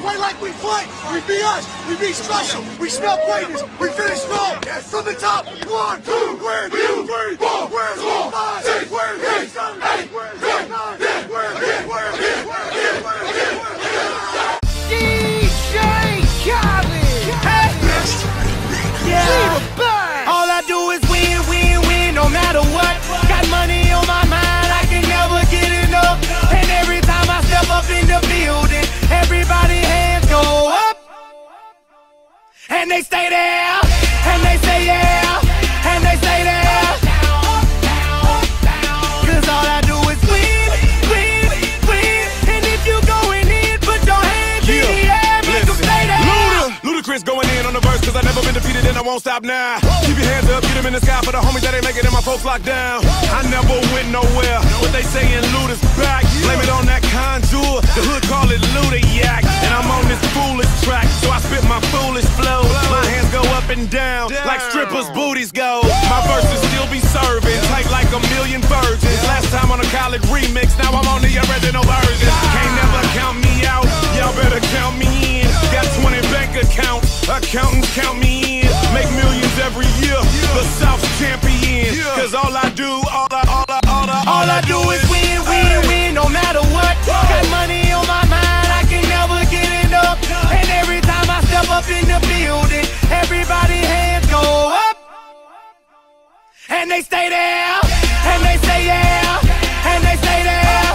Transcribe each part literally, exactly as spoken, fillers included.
play like we play. We be us. We be special. We smell greatness. We finish strong. From the top. One, two, where two, three, four, where five, six, where eight, seven, eight, where nine, where ten, where ten, where ten, where ten, where ten. D J Khaled. Yeah. All I do is win, win, win, no matter what. Got money on my mind, I can never get enough. And every time I step up in the building, everybody hands go up. And they stay there, and they say yeah, and they stay there. Cause all I do is win, win, win. And if you going in, put your hands in the air, make them stay there. Luda, Ludacris going in on the verse, cause I never been defeated and I won't stop now. Keep your hands up, get them in the sky for the homies that ain't making it, my folks locked down. I never went nowhere, what they saying Luda's back. Blame it on that contour, the hood call it Luda Yak. And I'm on this foolish track, so I spit my foolish flow. My hands go up and down, like strippers' booties go. My verses still be serving, tight like a million virgins. Last time on a college remix, now I'm on the original version. Can't never count me out, y'all better count me in. Got twenty bank accounts, accountants count me in. Make millions every year, the South's champion. Cause all I do, all I, all I, all I, all I do is win, win, win, no matter what. Got money on my mind, I can never get enough. And every time I step up in the building, everybody hands go up. And they stay there, and they say yeah, and they stay there.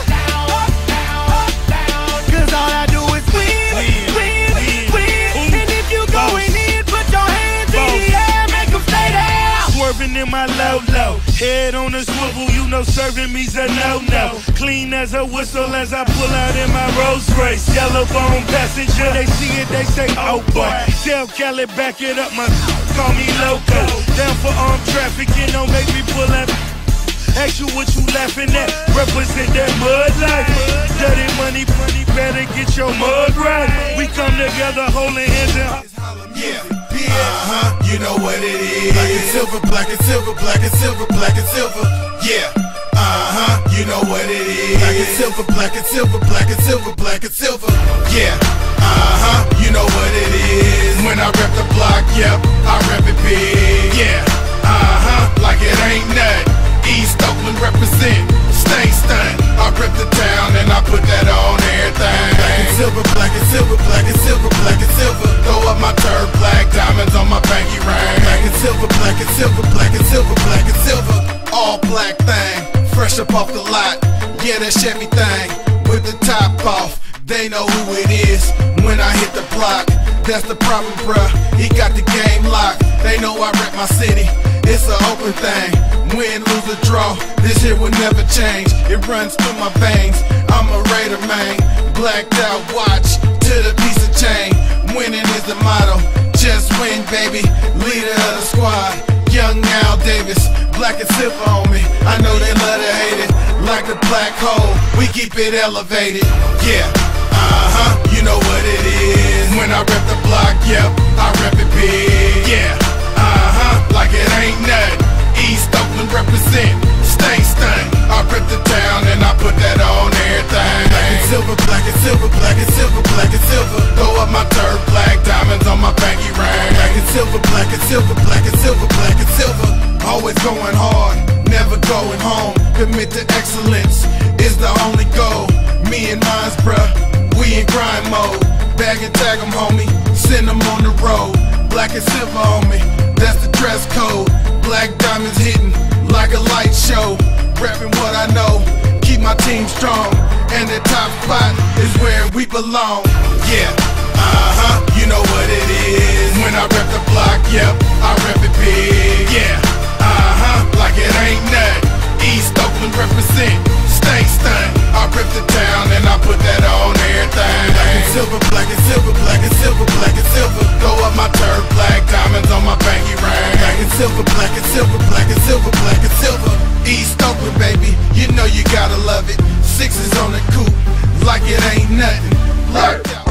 Cause all I do is win, win, win. And if you going in, put your hands in the air, make them stay there. Swerving in my low-low, head on a swivel, you know serving me's a no-no. Clean as a whistle as I pull out in my Rolls Royce. Yellow bone passenger, they see it, they say, oh boy. Tell Cali, back it up, my call me loco. Down for armed trafficking, don't make me pull out. Ask you what you laughing at, represent that mud life. Dirty money, money, better get your mud right. We come together holding hands and yeah, uh-huh, you know what it is. Black and silver, black and silver, black and silver, black and silver. Yeah, uh-huh, you know what it is. Black and silver, black and silver, black and silver, black and silver. Yeah, uh-huh, you know what it is. When I rep the block, yep, I rep it big. Yeah, uh-huh, like it ain't nothing. East Oakland represent, stay stunned. I rep the town and I put that on everything. Black and silver, black and silver, black and silver, black and silver. Throw up my turf, black diamonds on my pinky ring. Black and silver, black and silver, black and silver, black and silver. All black thing, fresh up off the lot. Yeah, that Chevy thing, with the top off. They know who it is when I hit the block. That's the problem, bruh, he got the game locked. They know I rep my city, it's an open thing. Win, lose, or draw, this here will never change. It runs through my veins, I'm a Raider man. Blacked out watch, to the piece of chain. Winning is the motto, just win baby. Leader of the squad, young Al Davis. Black and silver on me, I know they love to hate it. Like the black hole, we keep it elevated. Yeah, uh-huh, you know what it is. When I rep the block, yep, I rep it big. Yeah, uh-huh, like it ain't nothing. East Oakland represent, stay stunned. I rep the town and I put that on everything. Black and silver, black and silver, black and silver, black and silver. Throw up my turf, black diamonds on my pinky ring. Black and silver, black and silver, black and silver, black and silver. Always going hard, never going home. Commit to excellence is the only goal. Me and mines, bruh, we in grind mode. Bag and tag them, homie, send them on the road. Black and silver on me, that's the dress code. Black diamonds hitting like a light show. Reppin' what I know, keep my team strong. And the top spot is where we belong. Yeah, uh-huh, you know what it is. When I rep the block, yep, I rep it big. Yeah, uh-huh, like it ain't nothing. East Oakland represent, stay stunned. I rip the town and I put that on everything. Black and silver, black and silver, black and silver, black and silver. Throw up my turf, black diamonds on my pinky ring. Black and silver, black and silver, black and silver, black and silver. East Oakland, baby, you know you gotta love it. Sixes on the coupe, like it ain't nothing. Locked out.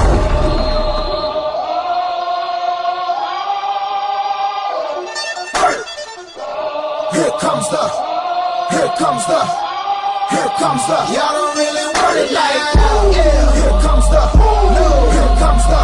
Here comes the, here comes the, here comes the. Y'all don't really want it like that. Yeah. Here comes the, no. Here comes the,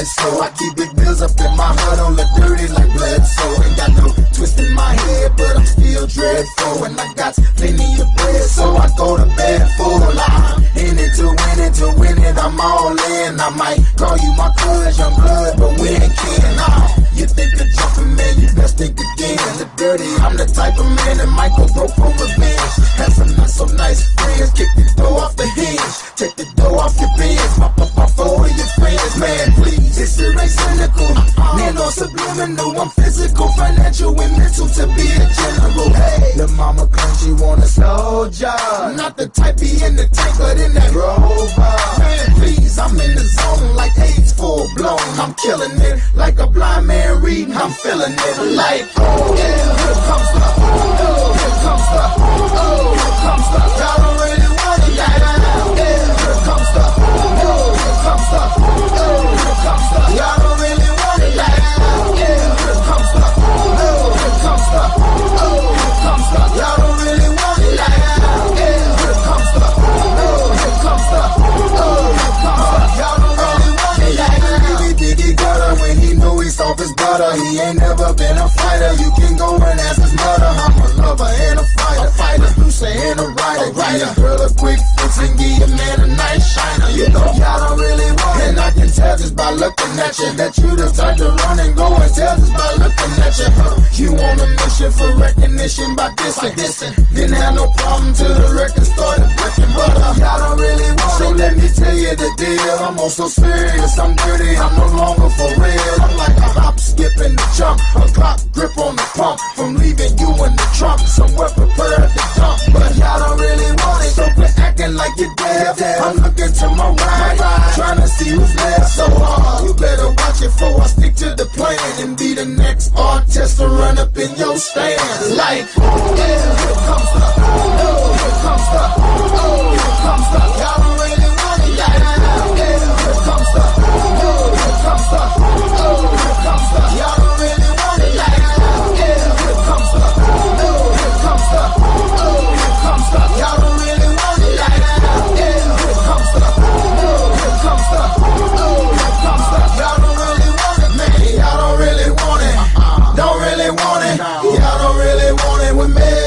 bed. So I keep big bills up in my heart, don't look dirty like blood. So ain't got no twist in my head, but I'm still dreadful. And I got plenty of bread, so I go to bed full. I'm in it to win it, to win it, I'm all in. I might call you my cuz, young blood, but we ain't kin. Nah, you think of jumping, man, you best think again. The dirty, I'm the type of man that might go broke for revenge. Have some not so nice friends, kick the door off the hinge, take the door off your pants, pop up off all of your friends, man, please. This shit ain't cynical, man, no subliminal. I'm physical, financial, and mental to be a general. Hey, the mama claims she want a soldier, not the type be in the tank, but in that rover. Man, please, I'm in the zone like AIDS full blown. I'm killing it like a blind man reading. I'm feeling it like, oh yeah, here comes the, oh, here comes the, oh, here comes the. Y'all don't really want it, yeah, yeah. Here comes the, oh, here comes the, oh, here comes the. Y'all don't really want it, yeah, yeah. Here comes the, oh, here comes the, oh, here comes the. Y'all don't really want it, yeah, yeah. Here comes the, oh, here comes the, oh, here comes the. Y'all don't really want it, yeah, yeah. Diggy diggy gutter when he knew he soft his butter. He ain't never been a fighter. You can go and ask his mother. I'm a lover and a fighter, a fighter, producer and a writer. Give your girl a quick fix and give your man a nice shiner. You know y'all don't really want it, and I can tell just by looking at you that you the type to run and go and tell just by looking at you. Huh? You on a mission for recognition by dissing, dissing. Didn't have no problem till the record started breaking, but uh, y'all don't really want so it. So let me tell you the deal. I'm also serious, I'm dirty, I'm no longer for real. I'm like a hop, skip, and the jump, a clock grip on the pump. From leaving you in the trunk, somewhere prepared to jump, but y'all don't really want it. So quit acting like you're deaf. I'm looking to my right, trying to see who's left. So uh, you better watch it before I stick to the plan and be the next artist to run up in your stand. Like, yeah, here comes the, oh, here comes the, oh, here comes the. Y'all don't really want it, yeah, yeah. Here comes the, oh, here comes the, oh, here comes the. Y'all don't really want it, yeah, yeah. Here comes the, oh, here comes the, oh, here comes the. Y'all don't really want it, yeah, yeah. Here comes the, oh, here comes the, oh, here comes the. Y'all don't really want it, man. Y'all don't really want it, don't really want it. Y'all don't really want it with me.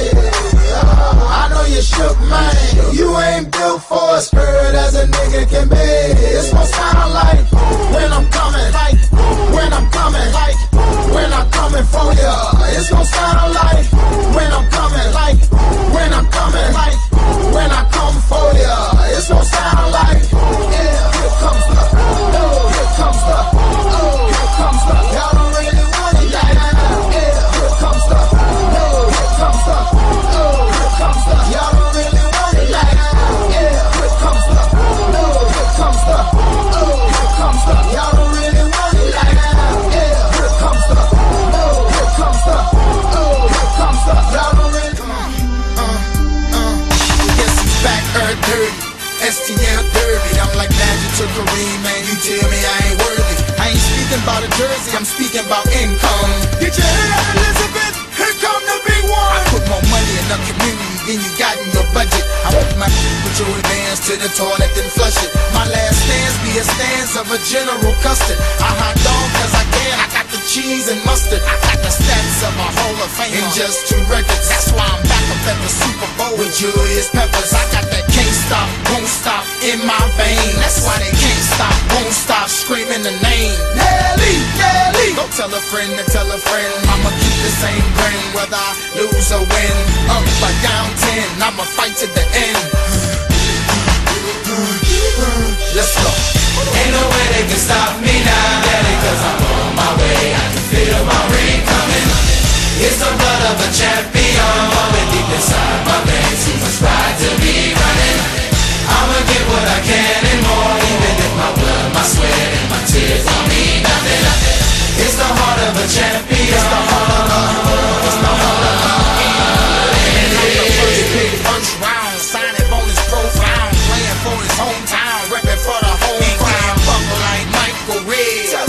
I know you shook, man. You ain't built for a skirt as a nigga can be. It's gon' sound like when I'm coming, like when I'm coming, like when I'm coming for ya. It's gon' sound like when I'm coming, like when I'm coming, like when I come for ya. It's gon' sound like, yeah, here comes the, oh, here comes the, oh, here comes the. Y'all don't really want it, yeah, yeah. Here comes the, oh, here comes the, oh, here comes the. Y'all don't really want it, yeah, yeah. Here comes the, oh, here comes the, oh, here comes the. Y'all don't really want it, yeah, yeah. Here comes the, oh, here comes the, oh, here comes the. Y'all don't really. Uh, uh, uh. Guess he's back, earth dirty. S T L dirty. I'm like Magic to Kareem, man. You tell me I ain't worthy. I ain't speaking about a jersey, I'm speaking about income. Get your head out, Elizabeth. Here come the big one. I put more money in the community than you got in your budget. I want my put your advance to the toilet and flush it. My last stance be a stance of a General Custard. I hot dog cause I can. I got the cheese and mustard. I got the stats of a Hall of Fame in just two records. That's why I'm back up at the Super Bowl with Julius Peppers. I got that can't stop, won't stop in my vein. That's why they can't stop, won't stop screaming the name. Nelly, Nelly. Go tell a friend to tell a friend. I'ma keep the same grin whether I lose or win. Up or down ten, I'ma fight to the end. Let's go. Ain't no way they can stop me now, daddy, cause I'm on my way. I can feel my ring coming. It's the blood of a champion, bubbling deep inside my veins. Too much pride to be running. I'ma get what I can and more, even if my blood, my sweat, and my tears don't mean nothing. It's the heart of a champion. It's the heart of a, it's the heart of a. And I'm the first pick, first round, signing bonus profound, playing for his hometown, repping for the home crowd. Buckle like Michael Red.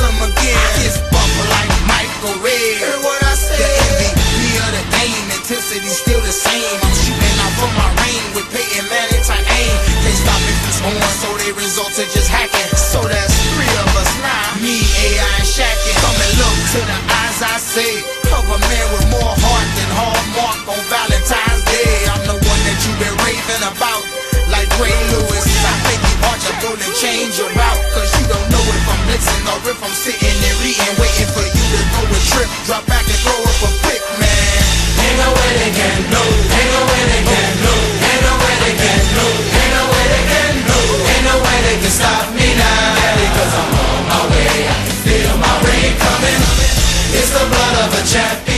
to the eyes I say of a man with more heart than Hallmark on Valentine's Day. I'm the one that you've been raving about, like Ray Lewis. I make the arch a golden change your route, cause you don't know if I'm blitzing or if I'm sitting there eating, waiting for you to go a trip, drop back and throw up a pick, man. Ain't no way they can know, ain't no way they can know, ain't no way they can know, ain't no way they can know, ain't no way they can stop me now, because I'm on my way, I can feel my rain coming. It's the blood of a champion.